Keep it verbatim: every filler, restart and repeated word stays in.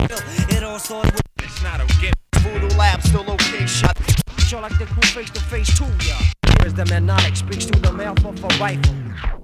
It all started with It's not a gift. Voodoo Lab, still location. Sherlock the crew face to face too, yeah. Here's the man knowledge speaks through the mouth of a rifle.